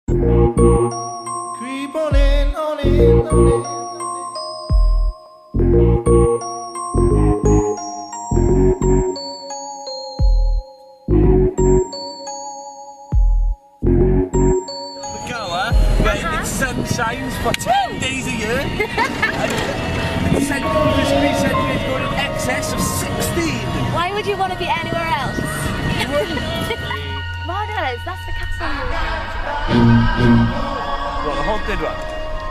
Creep on in, on in, on in. Sunshines for 10 days a year. And Central Mystery Centre is going in excess of 16. Why would you want to be anywhere else? Manners, that's the castle. What, the haunted one?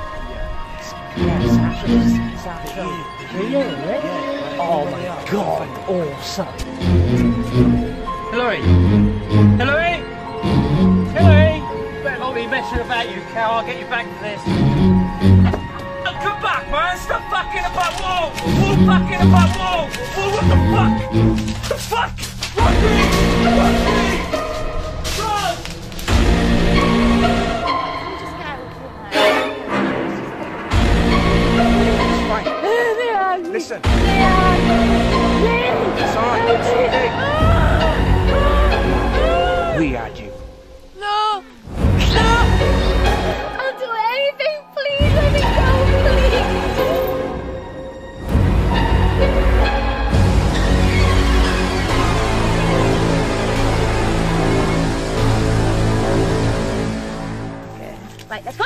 Yeah. Oh my god, awesome. Hillary! Hillary! Hillary! Better not be messing about, you cow. I'll get you back to this. Come back, man! Stop fucking about wall! Wall fucking about wall! Wall, what the fuck? The fuck? Run me! Run me! Run! Listen. It's alright, it's okay. We had you. No! No! I'll do anything, please! Let me go, please! Okay. Right, let's go!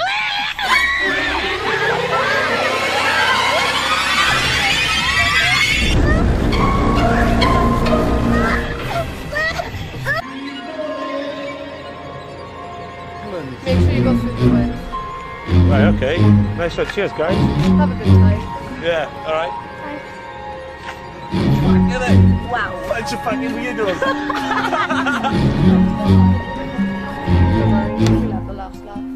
Make sure you go through the woods. Right, okay. Nice one. Cheers, guys. Have a good time. Yeah, alright. Bye. Get it. Wow. Bunch of fucking weirdos. Don't worry, we'll have the last laugh.